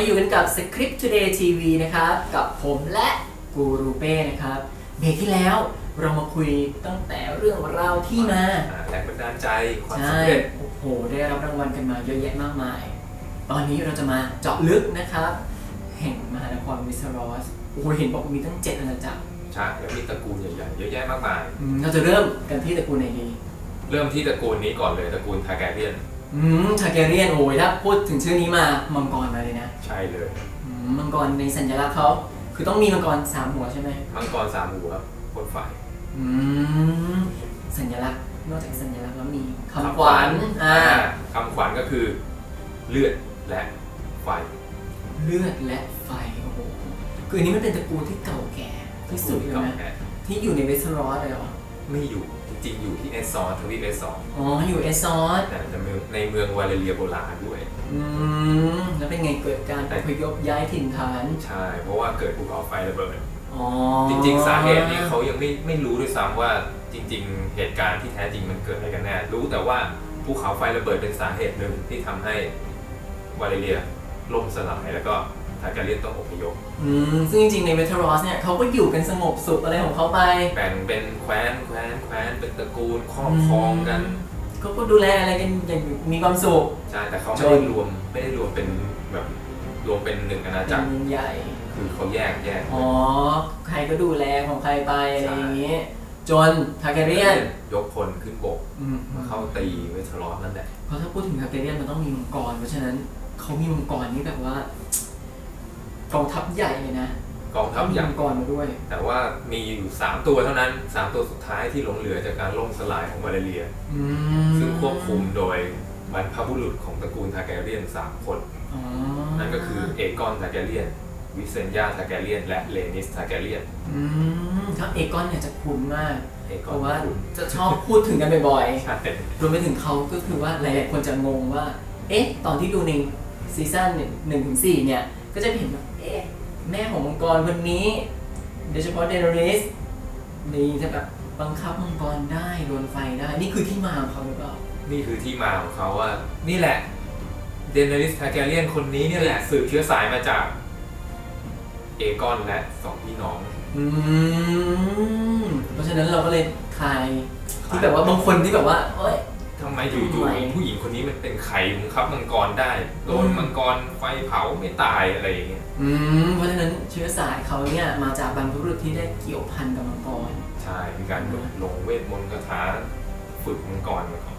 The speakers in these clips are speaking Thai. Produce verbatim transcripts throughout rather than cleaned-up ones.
อยู่กันกับ Script Today ที วี นะครับกับผมและกูรูเป้นะครับเบรกที่แล้วเรามาคุยตั้งแต่เรื่องราวที่มาแรงบันดาลใจความสำเร็จโอ้โหได้รับรางวัลกันมาเยอะแยะมากมายตอนนี้เราจะมาเจาะลึกนะครับแห่งมหานครวิสเทอรอสโอ้โหเห็นบอกมีตั้งเจ็ดอาณาจักรใช่แล้วมีตระกูลใหญ่ๆเยอะแยะมากมายเราจะเริ่มกันที่ตระกูลไหนดีเริ่มที่ตระกูลนี้ก่อนเลยตระกูลทาแกเรียนอืมทาแกเรียนโอ้ยถ้าพูดถึงชื่อนี้มามังกรมาเลยนะใช่เลยมังกรในสัญลักษณ์เขาคือต้องมีมังกรสามหัวใช่ไหมมังกรสามหัวบนฝ่ายอืมสัญลักษณ์นอกจากสัญลักษณ์แล้วมีคำขวัญอ่าคำขวัญก็คือเลือดและไฟเลือดและไฟโอ้โหคืออันนี้มันเป็นตระกูลที่เก่าแก่ที่สุดเลยนะที่อยู่ในเวสเทอรอสเลยเหรอไม่อยู่จริงๆอยู่ที่เอสซอร์ทวีปเอสซอร์อ๋ออยู่เอสซอร์แต่ในเมืองวาเลเรียโบราณด้วยอืมแล้วเป็นไงเกิดการอพยพย้ายถิ่นฐานใช่เพราะว่าเกิดภูเขาไฟระเบิดจริงๆสาเหตุนี้เขายังไม่ไม่รู้ด้วยซ้ำว่าจริงๆเหตุการณ์ที่แท้จริงมันเกิดอะไรกันแน่รู้แต่ว่าภูเขาไฟระเบิดเป็นสาเหตุหนึ่งที่ทำให้วาเลเรียล่มสลายแล้วก็ทาแกเรียนต้องอพยพอืมซึ่งจริงๆในเวสเทอรอสเนี่ยเขาก็อยู่กันสงบสุขอะไรของเขาไปแบ่งเป็นแคว้นแคว้นแคว้นเป็นตระกูลครอบครองกันเขาก็ดูแลอะไรกันอย่างมีความสุขใช่แต่เขาไม่ได้รวมไม่ได้รวมเป็นแบบรวมเป็นหนึ่งอาณาจักรใหญ่คือเขาแยกแยกอ๋อใครก็ดูแลของใครไปอะไรอย่างนี้จนทาแกเรียนยกพลขึ้นบกมาเข้าตีเวสเทอรอสนั่นแหละเพราะถ้าพูดถึงทาแกเรียนมันต้องมีมังกรเพราะฉะนั้นเขามีมังกรนี่แบบว่ากองทัพใหญ่เลยนะกองทัพใหญ่มังกรมาด้วยแต่ว่ามีอยู่สามตัวเท่านั้นสามตัวสุดท้ายที่หลงเหลือจากการล่มสลายของวาเลเรียซึ่งควบคุมโดยบรรพบุรุษของตระกูลทาแกเรียนสามคนนั่นก็คือเอกอนทาแกเรียนวิเซนยาทาแกเรียนและเลนิสทาแกเรียนถ้าเอกอนเนี่ยจะคุ้นมากเพราะว่าจะชอบพูดถึงกันบ่อยๆรวมไปถึงเขาก็คือว่าหลายๆคนจะงงว่าเอ๊ะตอนที่ดูในซีซั่นหนึ่งถึงสี่เนี่ยก็จะเห็นว่าเอ๊ะแม่ของมังกรคนนี้โดยเฉพาะเดนาริสนี่จะแบบบังคับมังกรได้โดนไฟได้นี่คือที่มาของเขาหรือเปล่านี่คือที่มาของเขาว่านี่แหละเดนาริสทาแกเรียนคนนี้เนี่ยแหละสืบเชื้อสายมาจากเอกอนและสองพี่น้องอืมเพราะฉะนั้นเราก็เลยทายที่แบบว่าบางคนที่แบบว่าเอ้ยทำไมอยู่ๆผู้หญิงคนนี้มันเป็นไข่บังคับมังกรได้โดนมังกรไฟเผาไม่ตายอะไรอย่างเงี้ยอืมเพราะฉะนั้นเชื้อสายเขาเนี่ยมาจากบรรพบุรุษที่ได้เกี่ยวพันกับมังกรใช่มีการลงเวทมนต์คาถาฝึกมังกรมาก่อน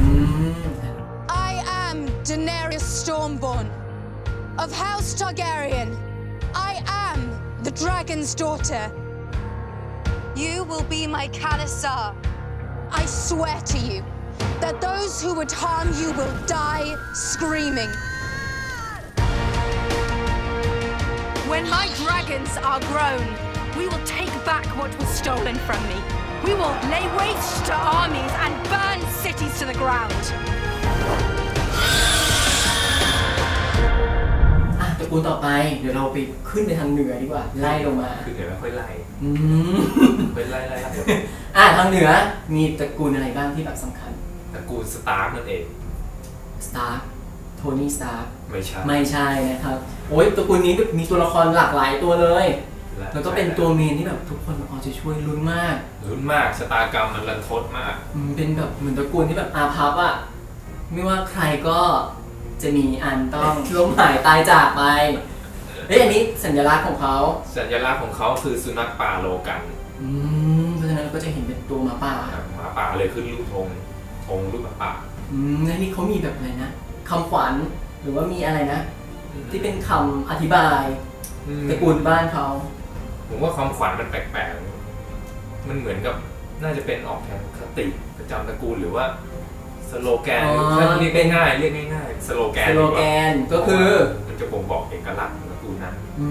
I am Daenerys Stormborn of House Targaryen. I am the dragon's daughter. You will be my Khalasar. I swear to you that those who would harm you will die screaming. When my dragons are grown, we will take back what was stolen from me. We will lay waste to armies and burn cities to the ground. อ่ะตระกูลต่อไปเดี๋ยวเราไปขึ้นไปทางเหนือดีกว่าไล่ลงมาขึ้นเหนือไม่ค่อยไล่อืมค่อยไล่ไล่อ่ะทางเหนือมีตระกูลอะไรบ้างที่แบบสำคัญตระกูลสตาร์กนั่นเองสตาร์กโทนี่สตาร์กไม่ใช่ไม่ใช่นะครับโอ้ยตระกูลนี้มีตัวละครหลากหลายตัวเลยแล้วก็เป็นตัวเมนที่แบบทุกคนเอาใจช่วยลุ้นมากลุ้นมากชะตากรรมมันรันทดมากเป็นแบบเหมือนตระกูลที่แบบอาภัพอ่ะไม่ว่าใครก็จะมีอันต้องล้มหายตายจากไปเฮ้ยอันนี้สัญลักษณ์ของเขาสัญลักษณ์ของเขาคือสุนัขป่าโลกันอืมเพราะฉะนั้นก็จะเห็นเป็นตัวหมาป่าหมาป่าเลยขึ้นรูปธงธงรูปหมาป่าอืมแล้วนี่เขามีแบบอะไรนะคำขวัญหรือว่ามีอะไรนะที่เป็นคำอธิบายตระกูลบ้านเขาผมว่าความขวัญมันแปลกๆมันเหมือนกับน่าจะเป็นออกแทนคติประจำตระกูลหรือว่าสโลแกนถ้าเรียกง่ายๆเรียกง่ายๆสโลแกนสโลแกนก็คือมันจะบ่งบอกเอกลักษณ์ของตระกูลนั้น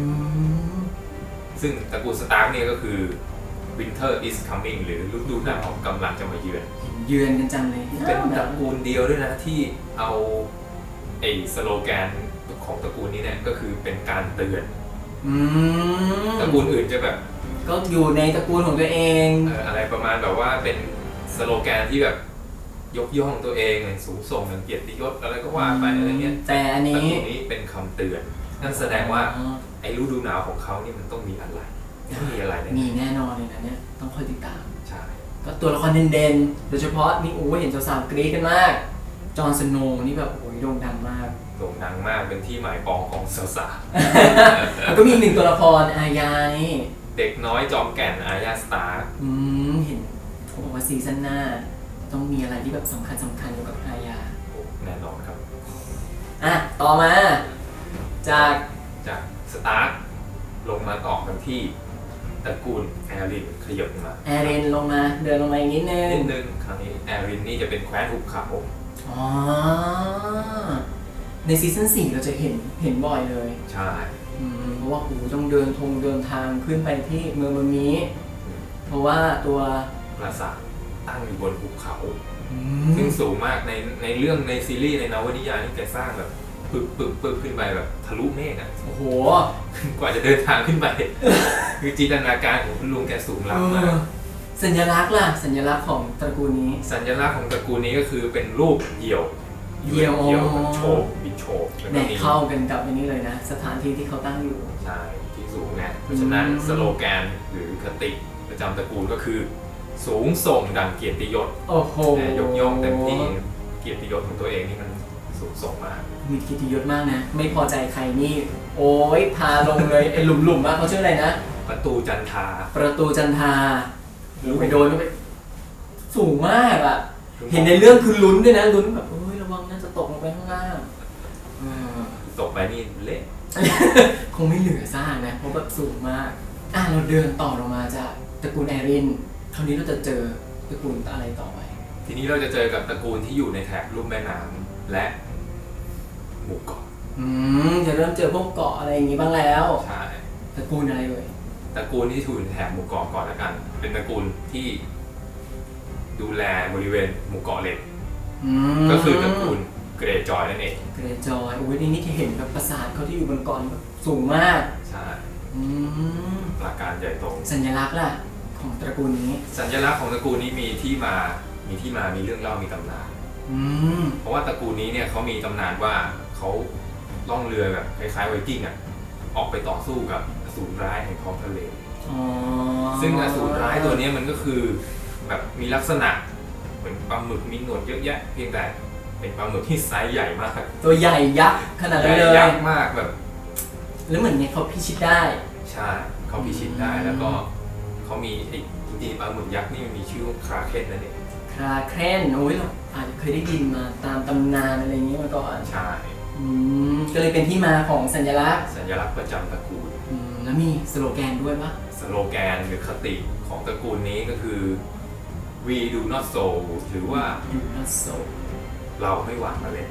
ซึ่งตระกูลสตาร์กเนี่ยก็คือ Winter is coming หรือฤดูหนาวกำลังจะมาเยือนเยือนกันจังเลยเป็นตระกูลเดียวด้วยนะที่เอาไอ้สโลแกนของตระกูลนี้เนี่ยก็คือเป็นการเตือนตระกูลอื่นจะแบบก็อยู่ในตระกูลของตัวเองอะไรประมาณแบบว่าเป็นสโลแกนที่แบบยกย่องตัวเองสูงส่งเกียรติยศอะไรก็ว่าไปอะไรเงี้ยแต่อันนี้นี้เป็นคำเตือนนั่นแสดงว่าไอ้ฤดูหนาวของเขานี่มันต้องมีอะไรต้องมีอะไรแน่มีแน่นอนเลยนะเนี่ยต้องคอยติดตามใช่ก็ตัวละครเด่นๆโดยเฉพาะนี่โอ้ยเห็นสาวๆกรี๊ดกันมากจอห์นสโนว์นี่แบบโอ้ยโด่งดังมากโด่งดังมากเป็นที่หมายปองของสาวๆแล้วก็มีหนึ่งตัวละครอาญานี่เด็กน้อยจอมแก่นอาญาสตาร์อืมเห็นเขาบอกว่าซีซั่นหน้าต้องมีอะไรที่แบบสำคัญสำคัญเกี่ยวกับอาญาแน่นอนครับอ่ะต่อมาจากจากสตาร์ลงมาต่อกันที่ตระกูลแอรินขยับมาแอรินลงมาเดินลงมาอีกนิดนึงนิดนึงคราวนี้แอรินนี่จะเป็นแคว้นหุบเขาอ๋อในซีซั่นสี่เราจะเห็นเห็นบ่อยเลยใช่เพราะว่าโอ้ต้องเดินทงเดินทางขึ้นไปที่เมืองเมืองนี้เพราะว่าตัวปราสาทตั้งอยู่บนภูเขาซึ่งสูงมากในในเรื่องในซีรีส์ในนวนิยายนี่แกสร้างแบบปึกปึกปึกขึ้นไปแบบทะลุเมฆอ่ะโอ้โหกว่าจะเดินทางขึ้นไปคือจินตนาการของคุณลุงแกสูงล้ำมากสัญลักษณ์ล่ะสัญลักษณ์ของตระกูลนี้สัญลักษณ์ของตระกูลนี้ก็คือเป็นรูปเหยี่ยวเหยี่ยวโฉบบินโฉบแนเข้ากันกับอันนี้เลยนะสถานที่ที่เขาตั้งอยู่ใช่ที่สูงไงเพราะฉะนั้นสโลแกนหรือคติประจำตระกูลก็คือสูงส่งดังเกียรติยศโอ้โหยกย่องเต็มที่เกียรติยศของตัวเองนี่มันสูงส่งมากมีเกียรติยศมากนะไม่พอใจใครนี่โอ้ยพาลงเลยไอ้หลุมๆมากเขาชื่ออะไรนะประตูจันทาประตูจันทาไปโดนไปสูงมากอ่ะเห็นในเรื่องคือลุ้นด้วยนะลุ้นแบบเอ้ยระวังน่าจะตกลงไปข้างล่างตกไปนี่เละคงไม่เหลือซากนะเพราะแบบสูงมากอ่ะเราเดินต่อลงมาจากตระกูลแอรินคราวนี้เราจะเจอตระกูลอะไรต่อไปทีนี้เราจะเจอกับตระกูลที่อยู่ในแถบลุ่มแม่น้ำและหมู่เกาะอืมจะเริ่มเจอพวกเกาะอะไรอย่างนี้บ้างแล้วใช่ตระกูลอะไรเอ่ยตระกูลที่อยู่ในแถบหมู่เกาะก่อนละกันเป็นตระกูลที่ดูแลบริเวณหมู่เกาะเหล็กก็คือตระกูลเกรย์จอยนั่นเองเกรย์จอยโอ้ยนี่นี่ที่เห็นแบบปราสาทเขาที่อยู่บนเกาะแบบสูงมากใช่ปราการใหญ่โตสัญลักษณ์ล่ะของตระกูลนี้สัญลักษณ์ของตระกูลนี้มีที่มามีที่มามีเรื่องเล่ามีตำนานเพราะว่าตระกูลนี้เนี่ยเขามีตำนานว่าเขาล่องเรือแบบคล้ายๆไวกิ้งอ่ะออกไปต่อสู้กับอสูรร้ายแห่งท้องทะเลซึ่งอสูรร้ายตัวนี้มันก็คือแบบมีลักษณะเหมือนปลาหมึกมีหนวดเยอะแยะเพียงแต่เป็นปลาหมึกที่ไซส์ใหญ่มากตัวใหญ่ยักษ์ขนาดนั้นเลยยักษ์มากแบบแล้วเหมือนเนี่ยเขาพิชิตได้ใช่เขาพิชิตได้แล้วก็เขามีไอ้จริงๆปลาหมึกยักษ์นี่มันมีชื่อว่าคราเคนนั่นเองคราเคนโอ้ยเราอาจจะเคยได้ยินมาตามตำนานอะไรอย่างนี้มาก่อนใช่ก็เลยเป็นที่มาของสัญลักษณ์สัญลักษณ์ประจำตระกูลแล้วมีสโลแกนด้วยปะสโลแกนหรือคติของตระกูลนี้ก็คือ we do not sow หรือว่า do not sow เราไม่หว่านเมล็ด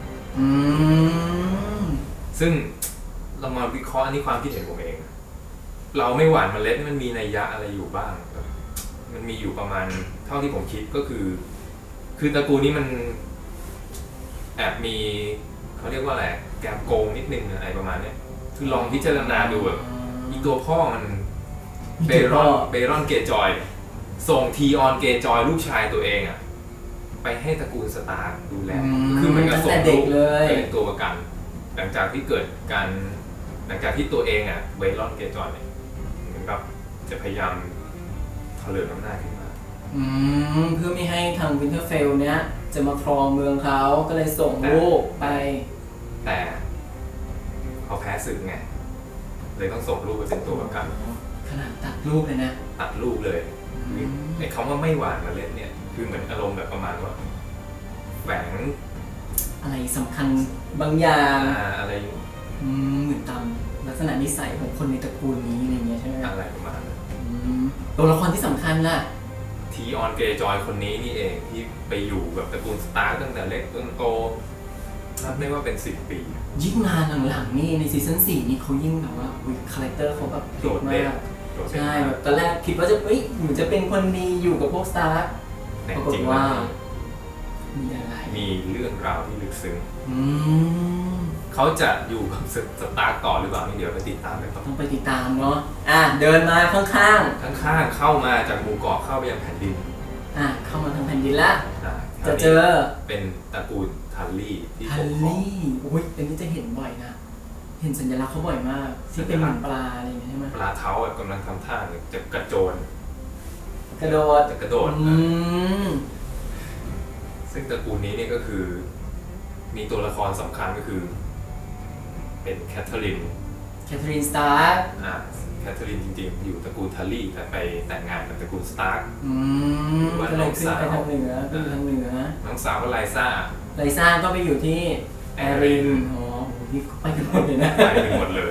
ซึ่งเรามาวิเคราะห์อันนี้ความคิดเห็นผมเองเราไม่หว่านเมล็ดมันมีนัยยะอะไรอยู่บ้างมันมีอยู่ประมาณเท่าที่ผมคิดก็คือคือตระกูลนี้มันแอบมีเขาเรียกว่าอะไรแกมโกงนิดนึงอะไรประมาณนี้คือลองพิจารณาดูแบบอีตัวพ่อมันเบรอนเบรอนเกจอยส่งทีออนเกจอยลูกชายตัวเองอะไปให้ตระกูลสตาร์ดูแลคือเหมือนกับส่งลูกเป็นตัวประกันหลังจากที่เกิดการหลังจากที่ตัวเองอะเบรอนเกจอยเนี่ยเหมือนกับจะพยายามเถลิงอำนาจขึ้นมาเพื่อไม่ให้ทางวินเทอร์เฟลเนี้ยจะมาครองเมืองเขาก็เลยส่งลูกไปแต่เขาแพ้ศึกไงเลยต้องส่งลูกไปเป็นตัวประกันขนาดตัดลูกเลยนะตัดลูกเลยไอ้คำว่าไม่หวานเมล็ดเนี่ยคือเหมือนอารมณ์แบบประมาณว่าแฝงอะไรสำคัญบางอย่างอะไรเหมือนตามลักษณะนิสัยของคนในตระกูลนี้อะไรเงี้ยใช่ไหมอะไรประมาณนั้นตัวละครที่สำคัญล่ะทีออนเกย์จอยคนนี้นี่เองที่ไปอยู่แบบตระกูลสตาร์ตั้งแต่เล็กจนโตนับได้ว่าเป็นสิบปียิ่งนานหลังๆนี่ในซีซั่นสี่นี่เขายิ่งแบบว่าคาแรคเตอร์เขาแบบโดดมากใช่แบบตอนแรกคิดว่าจะเอ้ยเหมือนจะเป็นคนดีอยู่กับพวกสตาร์ปรากฏว่ามีอะไรมีเรื่องราวที่ลึกซึ้งเขาจะอยู่กับสตาร์ต่อหรือเปล่านี่เดี๋ยวไปติดตามกันต่อต้องไปติดตามเนาะอ่ะเดินมาข้างข้างข้างๆเข้ามาจากหมู่เกาะเข้าไปยังแผ่นดินอ่ะเข้ามาทางแผ่นดินแล้วจะเจอเป็นตระกูลทัลลี่ที่ทัลลี่โอ้ยอันนี้จะเห็นบ่อยนะเเห็นสัญลักษณ์เขาบ่อยมากที่เป็นเหมือนปลาอะไรอย่างเงี้ยใช่ไหมปลาเท้ากำลังทำท่าจะกระโจนกระโดดจะกระโดดซึ่งตระกูลนี้นี่ก็คือมีตัวละครสำคัญก็คือเป็นแคทเธอรีนแคทเธอรีนสตาร์กอ่าแคทเธอรีนจริงๆอยู่ตระกูลทัลลี่แต่ไปแต่งงานกับตระกูลสตาร์กว่าน้องสาวไปทางเหนือไปทางเหนือน้องสาวก็ไลซ่าไลซ่าก็ไปอยู่ที่แอรินอ๋อนี่ไปกันหมดเลยนะไปกันหมดเลย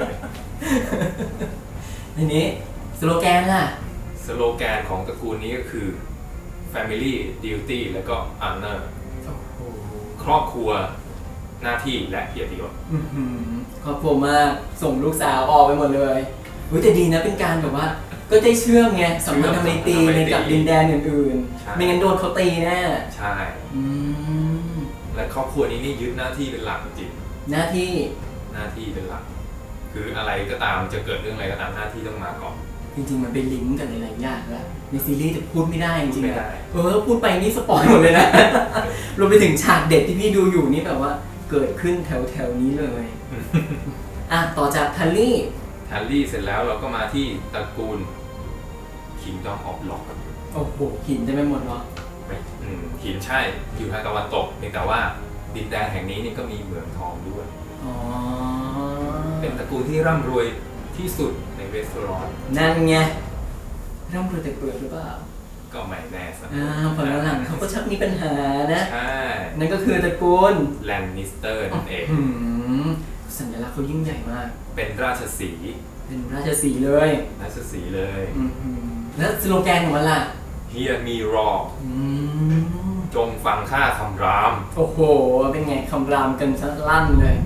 ทีนี้สโลแกนล่ะสโลแกนของตระกูลนี้ก็คือ Family Duty แล้วก็ Honor ครอบครัวหน้าที่และเกียรติยศครอบครัวมากส่งลูกสาวออกไปหมดเลยอุ้ยแต่ดีนะเป็นการแบบว่าก็ได้เชื่อมไงสัมพันธไมตรีในกับดินแดนอื่นๆไม่งั้นโดนเขาตีแน่ใช่และครอบครัวนี้นี่ยึดหน้าที่เป็นหลักจริงหน้าที่หน้าที่เป็นหลักคืออะไรก็ตามจะเกิดเรื่องอะไรก็ตามหน้าที่ต้องมาก่อนจริงๆมันเป็นลิงก์กันหลายๆอย่างแหละในซีรีส์แต่พูดไม่ได้จริงๆเออพูดไปนี่สปอยหมดเลยนะรวมไปถึงฉากเด็ดที่พี่ดูอยู่นี่แบบว่าเกิดขึ้นแถวๆนี้เลยอ่ะต่อจากทัลลี่ทัลลี่เสร็จแล้วเราก็มาที่ตระกูล Kingdom of Lock โอ้โหหินจะไม่หมดหรอหินใช่อยู่ทางตะวันตกเพียงแต่ว่าดินแดนแห่งนี้นี่ก็มีเหมืองทองด้วยเป็นตระกูลที่ร่ำรวยที่สุดในเวสต์รอนนั่นไงร่ำรวยแต่เปิดหรือเปล่าก็ไม่แน่สักอ่าพอหลังเขาก็ชักมีปัญหานะใช่นั่นก็คือตระกูลแลนนิสเตอร์นั่นเองสัญลักษณ์เขายิ่งใหญ่มากเป็นราชสีห์เป็นราชสีห์เลยราชสีห์เลยแล้วสโลแกนของมันล่ะ Hear me roar จงฟังข้าคำรามโอ้โหเป็นไงคำรามกันซะลั่นเลย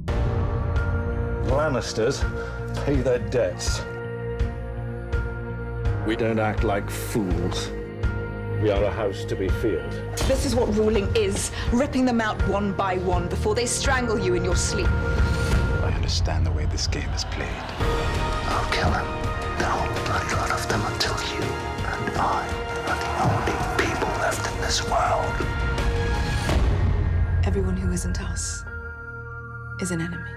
Lannisters pay their debts. We don't act like fools. We are a house to be feared. This is what ruling is, ripping them out one by one before they strangle you in your sleep. I understand the way this game is played. I'll kill him, then hold a hundred of them until you and I are the only people left in this world. Everyone who isn't us is an enemy.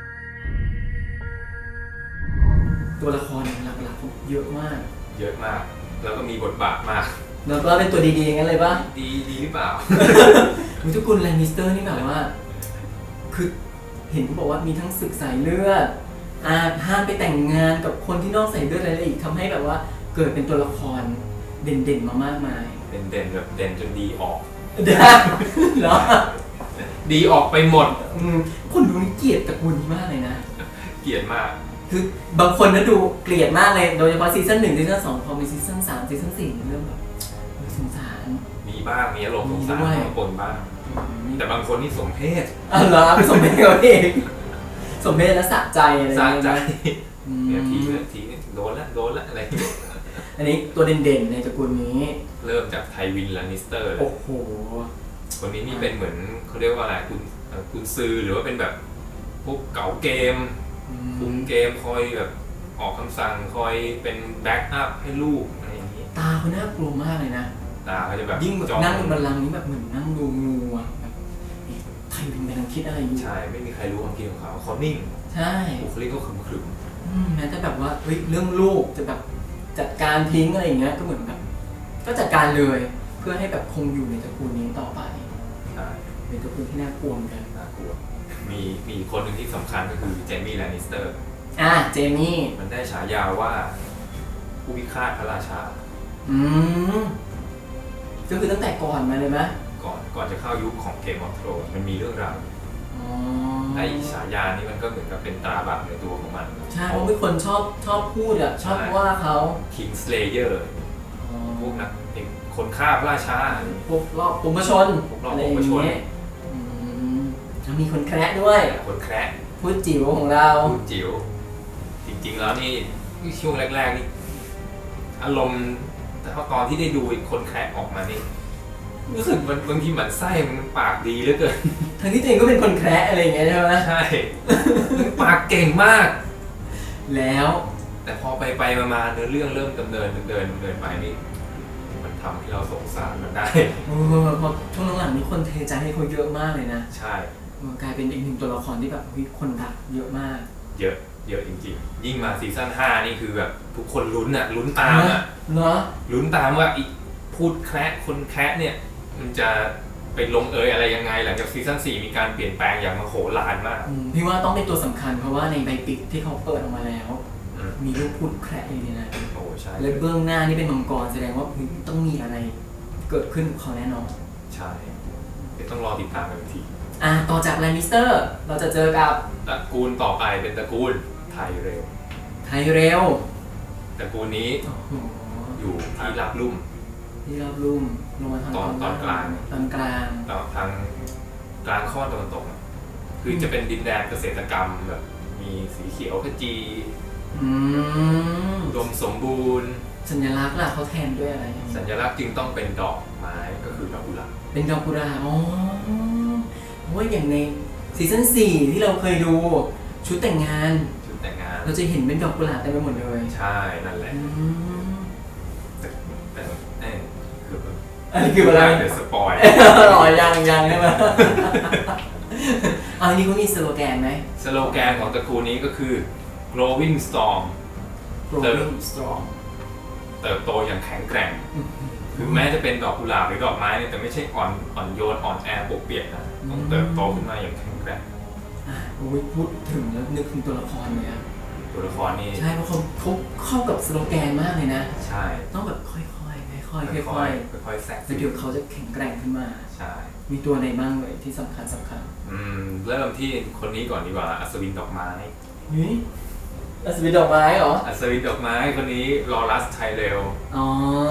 ตัวละครหลักๆเยอะมากเยอะมากแล้วก็มีบทบาทมากแล้วก็เป็นตัวดีๆงั้นเลยป่ะดีดีหรือเปล่าทุกคนแลนนิสเตอร์นี่แบบว่าคือเห็นเขาบอกว่ามีทั้งศึกสายเลือดอาห้ามไปแต่งงานกับคนที่นอกสายเลือดอะไรอีกทำให้แบบว่าเกิดเป็นตัวละครเด่นๆมามากมายเด่นๆแบบเด่นจนดีออกได้เหรอดีออกไปหมดคนดูนี่เกลียดตระกูลนี้มากเลยนะเกลียดมากคือบางคนนะดูเกลียดมากเลยโดยเฉพาะซีซั่นหนึ่งซีซั่นสองพอมีซีซั่นสามซีซั่นสี่เริ่มแบบสงสารมีบ้างมีอารมณ์สงสารบางคนบ้างแต่บางคนนี่สมเพศอ๋อเหรอสมเพศเขาเองสมเพศแล้วสะใจอะไรสะใจเนี่ยทีทีโดนละโดนละอะไรอันนี้ตัวเด่นๆในตระกูลนี้เริ่มจากไทวิน แลนนิสเตอร์โอ้โหคนนี้นี่เป็นเหมือนเขาเรียกว่าอะไรคุณคุณซือหรือว่าเป็นแบบพวกเก๋าเกมคุมเกมคอยแบบออกคำสั่งคอยเป็นแบ็กอัพให้ลูกอะไรอย่างนี้ตาเขาน่ากลัวมากเลยนะตาเขาจะแบบยิ่งแบบนั่งบนบัลลังก์นี้แบบเหมือนนั่งดูงูอ่ะแบบใครเป็นกำลังคิดอะไรอยู่ใช่ไม่มีใครรู้ความคิดของเขาเขานิ่งใช่บุคลิกก็ขรึมขรึมแม้แต่แบบว่าเฮ้ยเรื่องลูกจะแบบจัดการทิ้งอะไรอย่างเงี้ยก็เหมือนแบบก็จัดการเลยเพื่อให้แบบคงอยู่ในตระกูลนี้ต่อไปใช่เป็นตระกูลที่น่ากลัวเหมือนกันน่ากลัวมีมีคนหนึ่งที่สำคัญก็คือเจมี่ แลนนิสเตอร์อ่าเจมี่มันได้ฉายาว่าผู้พิฆาตพระราชาอืมก็คือตั้งแต่ก่อนมาเลยไหมก่อนก่อนจะเข้ายุคของเกมออฟโธรนมันมีเรื่องราวไอ้ฉายานี้มันก็เหมือนกับเป็นตราบาปในตัวของมันใช่เพราะมีคนชอบชอบพูดอ่ะชอบว่าเขา King Slayer พวกนักคนฆ่าพระราชาพวกรอบปุมชนอะไรอย่างเงี้ยมีคนแคร์ด้วยคนแคร์พูดจิ๋วของเราพูดจิ๋วจริงๆแล้วนี่ช่วงแรกๆนี่อารมณ์แต่พอตอนที่ได้ดูคนแคร์ออกมานี่รู้สึกมันบางทีมันไส้มันปากดีเหลือเกินทั้งที่ตัวเองก็เป็นคนแคร์อะไรอย่างเงี้ยใช่ไหมใช่ปากเก่งมากแล้วแต่พอไปไปมาๆเนื้อเรื่องเริ่มดำเนินดำเนินดำเนินไปนี่มันทำให้เราสงสารมันได้เออพอช่วงหลังๆนี้คนเทใจให้เขาเยอะมากเลยนะใช่กลายเป็นอีกหนึ่งตัวละครที่แบบคนรักเยอะมากเยอะเยอะจริงๆยิ่งมาซีซั่นห้านี่คือแบบทุกคนลุ้นอ่ะลุ้นตามอ่ะเนาะลุ้นตามว่าอีกพูดแคร์คนแคร์เนี่ยมันจะไปลงเอยอะไรยังไงหลังจากซีซั่นสี่มีการเปลี่ยนแปลงอย่างมโหฬารมากพี่ว่าต้องเป็นตัวสำคัญเพราะว่าในใบปิดที่เขาเปิดออกมาแล้วมีรูปพูดแคร์อย่างนี้นะโอ้ใช่และเบื้องหน้านี่เป็นมังกรแสดงว่าต้องมีอะไรเกิดขึ้นกับเขาแน่นอนใช่เดี๋ยวต้องรอติดตามกันอีกทีอ่ะต่อจากแลนนิสเตอร์เราจะเจอกับตระกูลต่อไปเป็นตระกูลไทเรลไทเรลตระกูลนี้อยู่ที่รับลุ่มที่รับลุ่มลงมาทางตอนตอนกลางตอนกลางตอนทางกลางข้อตะวันตกคือจะเป็นดินแดนเกษตรกรรมแบบมีสีเขียวขจีอุดมสมบูรณ์สัญลักษณ์ล่ะเขาแทนด้วยอะไรสัญลักษณ์จึงต้องเป็นดอกไม้ก็คือดอกกุหลาบเป็นดอกกุหลาบอ๋อเพราะว่าอย่างในซีซั่นสี่ที่เราเคยดูชุดแต่งงานชุดแต่งงานเราจะเห็นเป็นดอกกุหลาบเต็มไปหมดเลยใช่นั่นแหละแต่แต่เอ้คืออะไรคืออะไรเดี๋ยวสปอยหล่อยังยังใช่ไหมอันนี้เขามีสโลแกนไหมสโลแกนของตระกูลนี้ก็คือ growing strong growing strong เติบโตอย่างแข็งแกร่งคือแม้จะเป็นดอกกุหลาบหรือดอกไม้เนี่ยแต่ไม่ใช่อ่อนอ่อนโยนอ่อนแอปกเปียกนะต้องเติบโตขึ้นมาอย่างแข็งแกร่งโอ้ยพูดถึงแล้วนึกถึงตัวละครเลยอะตัวละครนี่ใช่เพราะเขาเขาเข้ากับสโลแกนมากเลยนะใช่ต้องแบบค่อยๆค่อยๆค่อยๆค่อยๆค่อยๆแทรกเดี๋ยวเขาจะแข็งแกร่งขึ้นมาใช่มีตัวไหนบ้างเลยที่สำคัญสำคัญอืมเริ่มที่คนนี้ก่อนดีกว่าอัศวินดอกไม้นี่อัศวินดอกไม้เหรออัศวินดอกไม้คนนี้ลอรัสไทเรลอ๋อ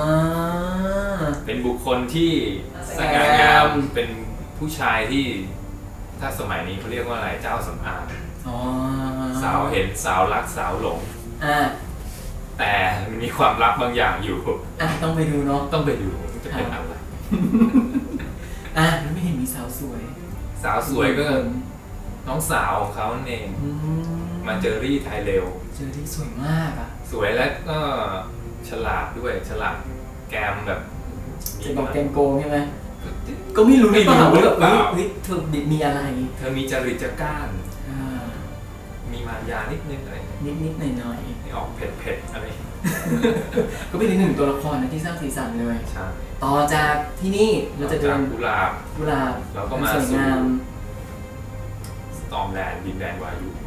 เป็นบุคคลที่สง่างามเป็นผู้ชายที่ถ้าสมัยนี้เขาเรียกว่าอะไรเจ้าสำอางสาวเห็นสาวรักสาวหลงแต่มันมีความรักบางอย่างอยู่อ่ะต้องไปดูเนาะต้องไปดูจะเป็นอะไรอ่ะไม่เห็นมีสาวสวยสาวสวยก็น้องสาวของเขาเองมาเจอรี่ไทเรลเจอรี่สวยมากอ่ะสวยและก็ฉลาดด้วยฉลาดแกมแบบจะบอกแกมโกงใช่ไหไหมก็ไม่รู้ไม่รู้ว่าแบบเฮ้ยเธอมีอะไรเธอมีจริตจักร้านมีมารยานิดนิดหน่อยนิดนิดหน่อยหน่อยออกเผ็ดเผ็ดอะไรก็เป็นอีกหนึ่งตัวละครนะที่สร้างสีสันเลยต่อจากที่นี่เราจะเดินกุหลาบกุหลาบเราก็มาสู่สตอมแลนด์ดินแดนวายุ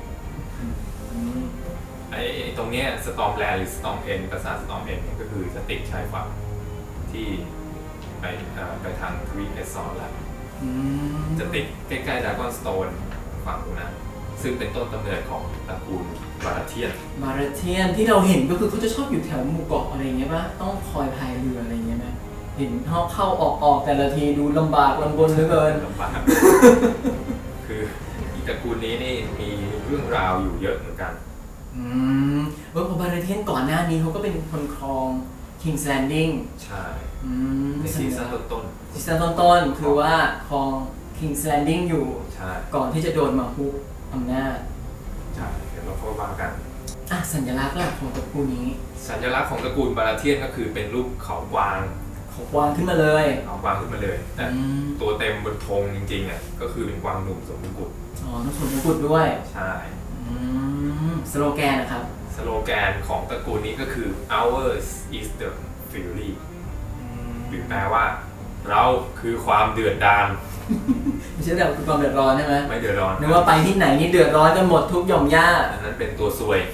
ไอ้ตรงเนี้ยสตอมแลนด์หรือสตอมเอ็นภาษาสตอมเอ็นก็คือจะติดชายฝั่งที่ไปไปทางทวีปเอสซอนแล้วจะติดใกล้ๆดากอนสโตนฝั่งตรงนั้นซึ่งเป็นต้นกำเนิดของตระกูลบาราเทียนบาราเทียนที่เราเห็นก็คือเขาจะชอบอยู่แถวหมู่เกาะอะไรเงี้ยป่ะต้องคอยพายเรืออะไรเงี้ยไหมเห็นเข้าเข้าออกออกแต่ละทีดูลำบากลำบนเหลือเกินลำบากคืออีตระกูลนี้นี่มีเรื่องราวอยู่เยอะเหมือนกันอืมเออพอบาราเทียนก่อนหน้านี้เขาก็เป็นคนครอง King's Landing ใช่ในซีซั่นต้นๆซีซั่นต้นๆคือว่าครอง King's Landing อยู่ก่อนที่จะโดนมาฮุบอำนาจใช่เดี๋ยวเราเข้ามากันอ่ะสัญลักษณ์ของตระกูลนี้สัญลักษณ์ของตระกูลบาราเทียนก็คือเป็นรูปเขากวางเขากวางขึ้นมาเลยเขากวางขึ้นมาเลยแต่ตัวเต็มบนธงจริงๆอ่ะก็คือเป็นกวางหนุ่มสวมมงกุฎอ๋อสวมมงกุฎด้วยใช่สโลแกนนะครับสโลแกนของตระกูลนี้ก็คือ ours is the fury หรือแปลว่าเราคือความเดือดดาลไม่ใช่แบบความเดือดร้อนใช่ไหมไม่เดือดร้อนนึกว่าไปที่ไหนนี่เดือดร้อนกันหมดทุกหย่อมย่าอันนั้นเป็นตัวซวย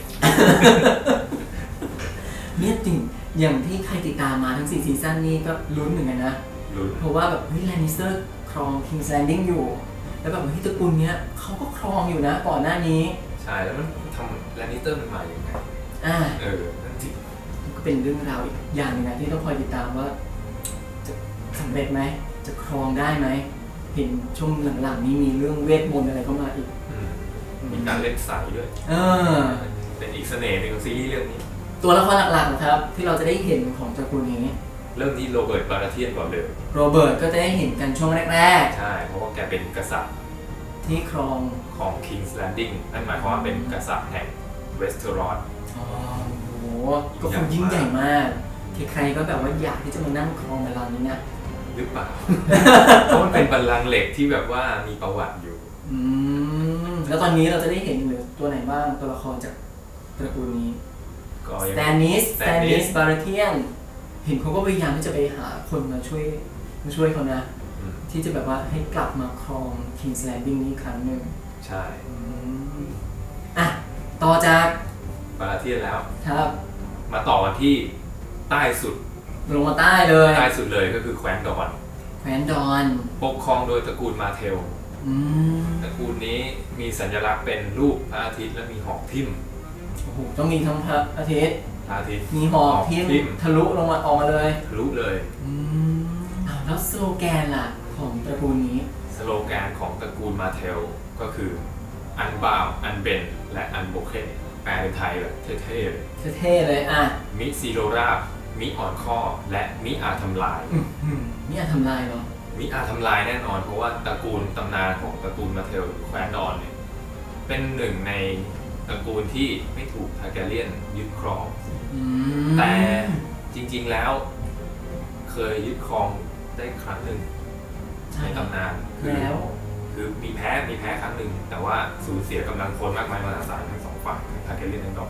เนี่ยจริงอย่างที่ใครติดตามมาทั้งสี่ซีซั่นนี้ก็ลุ้นเหมือนกันนะเพราะว่าแบบเฮ้ยแลนนิสเตอร์ครอง King's Landing อยู่แล้วแบบเฮ้ยตระกูลเนี้ยเขาก็ครองอยู่นะก่อนหน้านี้ใช่แล้วมันทำแลนนิสเตอร์มันมาอย่างไงอ่าเออนั่นจริงก็เป็นเรื่องราวอีกอย่างนึงนะที่ต้องคอยติดตามว่าจะสำเร็จไหมจะครองได้ไหมเห็นช่วงหลังๆนี้มีเรื่องเวทมนต์อะไรเข้ามาอีกมีการเล่นสายด้วยเออเป็นอีกเสน่ห์หนึ่งของซีรีส์เรื่องนี้ตัวละครหลักๆนะครับที่เราจะได้เห็นของตระกูลนี้เริ่มที่โรเบิร์ตบาราเทียนก่อนเลยโรเบิร์ตก็จะได้เห็นกันช่วงแรกๆใช่เพราะว่าแกเป็นกษัตริย์ที่ครองของ King's Landing นั่นหมายความว่าเป็นกษัตริย์แห่งเวสเทอรอสอ๋อโหก็คงยิ่งใหญ่มากใครๆก็แบบว่าอยากที่จะมานั่งครองบัลลังก์นี้นะหรือเปล่าเพราะมันเป็นบัลลังก์เหล็กที่แบบว่ามีประวัติอยู่อืมแล้วตอนนี้เราจะได้เห็นหรือตัวไหนบ้างตัวละครจากตระกูลนี้สแตนนิสสแตนนิสบาราเทียนเห็นเขาก็พยายามที่จะไปหาคนมาช่วยมาช่วยเขานะที่จะแบบว่าให้กลับมาครอง King's Landing นี้อีกครั้งหนึ่งใช่อ่ะต่อจากบาราเทียนแล้วครับมาต่อกันที่ใต้สุดลงมาใต้เลยใต้สุดเลยก็คือแคว้นดอนแคว้นดอนปกครองโดยตระกูลมาเทลตระกูลนี้มีสัญลักษณ์เป็นรูปพระอาทิตย์และมีหอกทิ่มโอ้โหต้องมีทั้งพระอาทิตย์พระอาทิตย์มีหอกทิ่มทะลุลงมาออกมาเลยทะลุเลยอืมแล้วสโลแกนล่ะของตระกูลนี้สโลแกนของตระกูลมาเทลก็คืออันบาวอันเบนและอันโบเคแปลเป็นไทยแบบเท่ๆเลยเท่ๆเลยอ่ะมิซีโรราบมิอ่อนข้อและมิอาทำลายมิอาทำลายเหรอมิอาทำลายแน่นอนเพราะว่าตระกูลตำนานของตระกูลมาเทลแคว้นดอนเนี่ยเป็นหนึ่งในตระกูลที่ไม่ถูกทาร์แกเรียนยึดครองแต่จริงๆแล้วเคยยึดครองได้ครั้งหนึ่งในตำนานคือคือมีแพ้มีแพ้ครั้งหนึ่งแต่ว่าสูญเสียกำลังคนมากมายมหาศาลทั้งสองฝ่ายทาร์แกเรียนทั้งดอก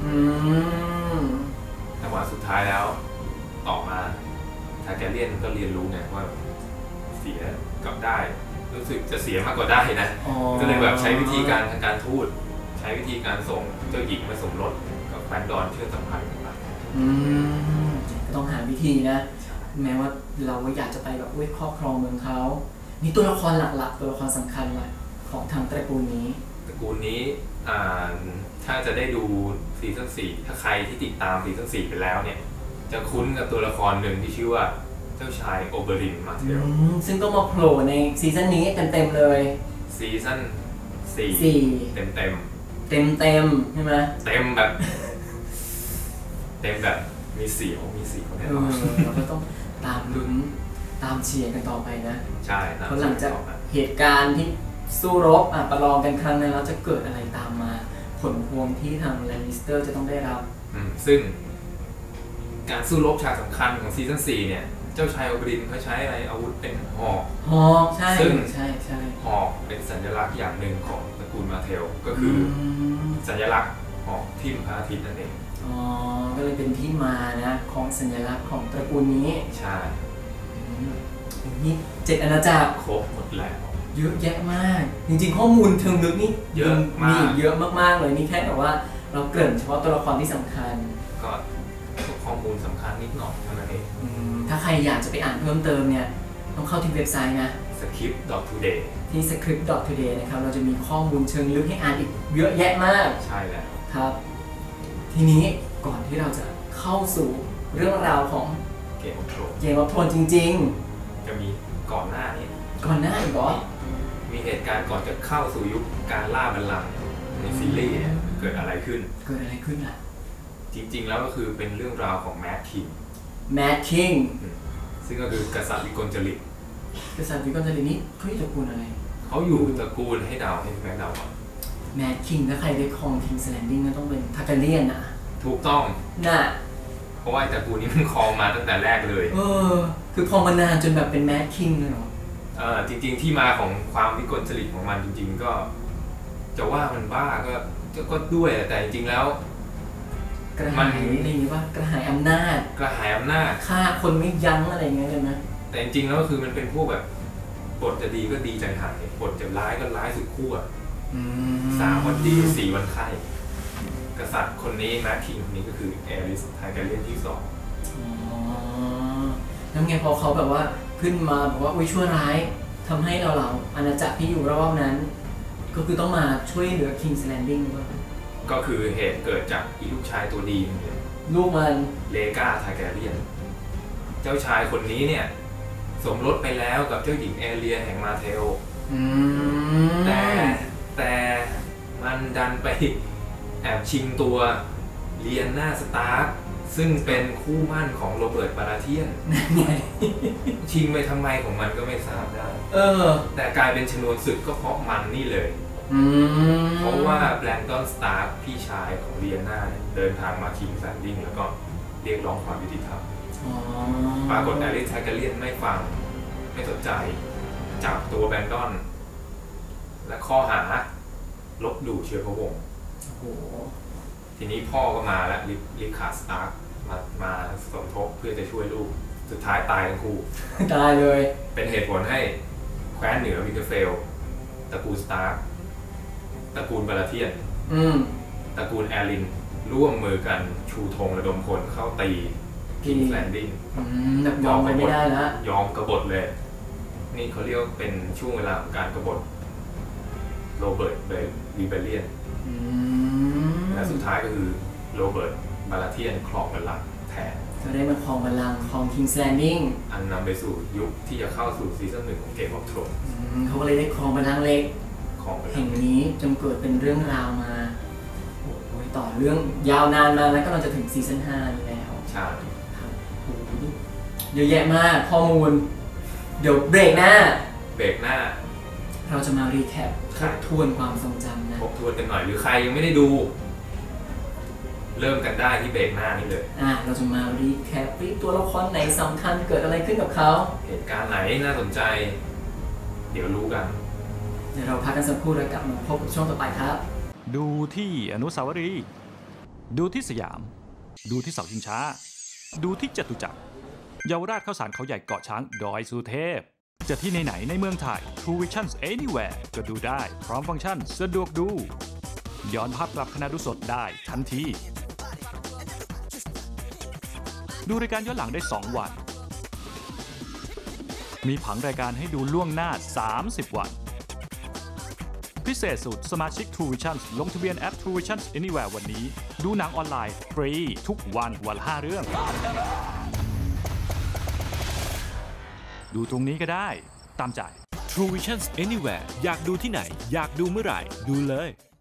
แต่ว่าสุดท้ายแล้วต่อมาทาร์แกเรียนก็เรียนรู้ไงว่าเสียกับได้รู้สึกจะเสียมากกว่าได้นะก็เลยแบบใช้วิธีการทางการทูตใช้วิธีการส่งเจ้าหญิงมาสมรสกับแคว้นดอนเชื่อมสัมพันธ์กันมาต้องหาวิธีนะแม้ว่าเราอยากจะไปแบบครอบครองเมืองเขานี่ตัวละครหลักๆตัวละครสำคัญเลยของทางตระกูลนี้ตระกูลนี้ถ้าจะได้ดูซีซั่นสี่ถ้าใครที่ติดตามซีซั่นสี่ไปแล้วเนี่ยจะคุ้นกับตัวละครหนึ่งที่ชื่อว่าเจ้าชายโอเบรินมาเทลซึ่งก็มาโผล่ในซีซั่นนี้เต็มๆเลยซีซั่นสี่เต็มเต็มเต็มเต็มใช่ไหมเต็มแบบเต็มแบบมีเสียวมีสีของแน่นอนเราก็ต้องตามลุ้นตามเชียร์กันต่อไปนะใช่เพราะหลังจากเหตุการณ์ที่สู้รบประลองกันครั้งนั้นแล้วจะเกิดอะไรตามมาผลพวงที่ทางแลนนิสเตอร์จะต้องได้รับซึ่งการสู้รบฉากสำคัญของซีซั่นสี่เนี่ยเจ้าชายโอเบรินเขาใช้อะไรอาวุธเป็นหอกหอกใช่ซึ่งใช่ใช่หอกเป็นสัญลักษณ์อย่างหนึ่งของตระกูลมาเทลก็คือสัญลักษณ์หอกทิ่มพระอาทิตย์นั่นเองอ๋อก็เลยเป็นที่มานะของสัญลักษณ์ของตระกูลนี้ใช่นี่เจ็ดอาณาจักรครบหมดแล้วเยอะแยะมากจริงๆข้อมูลเชิงลึกนี่เยอะมากเยอะมากๆเลยนี่แค่แต่ว่าเราเกริ่นเฉพาะตัวละครที่สำคัญก็ข้อมูลสำคัญนิดหน่อยเท่านั้นเองถ้าใครอยากจะไปอ่านเพิ่มเติมเนี่ยต้องเข้าที่เว็บไซต์นะสคริปต์ ดอท ทูเดย์ที่ สคริปต์ ดอท ทูเดย์ นะครับเราจะมีข้อมูลเชิงลึกให้อ่านอีกเยอะแยะมากใช่แล้วครับทีนี้ก่อนที่เราจะเข้าสู่เรื่องราวของเกมออฟโทรนเกมออฟโทรนจริงๆจะมีก่อนหน้านี้ก่อนหน้าอีกเหรอมีเหตุการณ์ก่อนจะเข้าสู่ยุคการล่าบัลลังก์ในซีรีส์เนี่ยเกิดอะไรขึ้นเกิดอะไรขึ้นล่ะจริงๆแล้วก็คือเป็นเรื่องราวของแมดคิงแมดคิงซึ่งก็คือกษัตริย์วิกลจริตกษัตริย์วิกลจริตนี่เขาอยู่ตระกูลอะไรเขาอยู่ตระกูลให้เดาให้แม่เดาแมดคิงถ้าใครได้ครองคิงส์แลนดิ้งก็ต้องเป็นทาร์แกเรียนนะถูกต้องน่ะเพราะว่าตระกูลนี้มันครองมาตั้งแต่แรกเลยเออคือครองมานานจนแบบเป็นแมดคิงเลยเหรอเออจริงๆที่มาของความวิกลจริตของมันจริงๆก็จะว่ามันบ้าก็ก็ด้วยแต่จริงๆแล้วกระหายอะไรอย่างนี้ว่ากระหายอำนาจกระหายอำนาจฆ่าคนไม่ยั้งอะไรเงี้ยเลยนะแต่จริงๆแล้วก็คือมันเป็นพวกแบบบทจะดีก็ดีใจหายบทจะร้ายก็ร้ายสุดขั้วสามวันดีสี่วันไข้กษัตริย์คนนี้แมดคิงคนนี้ก็คือแอริสไทเกเรียนที่สองอ๋อแล้วไงพอเขาแบบว่าขึ้นมาบอกว่าอุ้ยชั่วร้ายทำให้เราเราอาณาจักรที่อยู่รอบนั้นก็คือต้องมาช่วยเหลือ King's Landing ด้วยก็คือเหตุเกิดจากอีลูกชายตัวดีลูกมันเลกาทาร์แกเรียนเจ้าชายคนนี้เนี่ยสมรสไปแล้วกับเจ้าหญิงแอเรียแห่งมาเทลแต่แต่มันดันไปแอบชิงตัวเลียนนาสตาร์กซึ่งเป็นคู่มั่นของโรเบิร์ตบาราเทียนชิงไปทำไมของมันก็ไม่ทราบได้เออแต่กลายเป็นชนวนศึกก็เพราะมันนี่เลยเพราะว่าแบรนดอนสตาร์พี่ชายของเลียนาเดินทางมาคิงส์แลนดิ้งแล้วก็เรียกร้องความยุติธรรมปรากฏแอริสไทเกเรียนไม่ฟังไม่สนใจจับตัวแบรนดอนและข้อหาลบหลู่เชื้อพระวงศ์ทีนี้พ่อก็มาแล้วริคาร์ด สตาร์กมามาสมทบเพื่อจะช่วยลูกสุดท้ายตายทั้งคู่ตายเลยเป็นเหตุผลให้แคว้นเหนือวินเทอร์เฟลตระกูลสตาร์กตระกูลบาราเทียนตระกูลแอรินร่วมมือกันชูธงระดมพลเข้าตีคิงส์แลนดิ้งยอมไม่ได้แล้วยอมกบฏเลยนี่เขาเรียกเป็นช่วงเวลาของการกบฏโรเบิร์ตเบลลิเบเลียนและสุดท้ายก็คือโรเบิร์ตบาราเทียนครองบัลลังก์แทนก็ได้มาครองบัลลังก์ครองคิงส์แลนดิ้งอันนำไปสู่ยุคที่จะเข้าสู่ซีซั่นหนึ่งของเกมออฟโธรนส์เขาก็เลยได้ครองบัลลังก์เล็กแห่งนี้จนเกิดเป็นเรื่องราวมาโอ้ยต่อเรื่องยาวนานมาแล้วก็เราจะถึงซีซั่นห้านี่แล้วใช่ครับโอ้ยเยอะแยะมากข้อมูลเดี๋ยวเบรกหน้าเบรกหน้าเราจะมารีแคปทบทวนความทรงจำนะทบทวนกันหน่อยหรือใครยังไม่ได้ดูเริ่มกันได้ที่เบรกหน้านี่เลยอ่ะเราจะมารีแคปตัวละครไหนสำคัญเกิดอะไรขึ้นกับเขาเหตุการณ์ไหนน่าสนใจเดี๋ยวรู้กันเดี๋ยวเราพักกันสักครู่แล้วกลับมาพบกับช่วงต่อไปครับดูที่อนุสาวรีย์ดูที่สยามดูที่เสาชิงช้าดูที่จตุจักรเยาวราชข้าวสารเขาใหญ่เกาะช้างดอยสุเทพจะที่ไหนๆในเมืองไทย True Vision Anywhere ก็ดูได้พร้อมฟังก์ชันสะดวกดูย้อนภาพกลับขณะดูสดได้ทันทีดูรายการย้อนหลังได้สองวันมีผังรายการให้ดูล่วงหน้าสามสิบวันพิเศษสุดสมาชิก True Vision ลงทะเบียนแอป True Vision Anywhere วันนี้ดูหนังออนไลน์ฟรีทุกวันวันละห้าเรื่องดูตรงนี้ก็ได้ตามใจ True Vision Anywhere อยากดูที่ไหนอยากดูเมื่อไหร่ดูเลย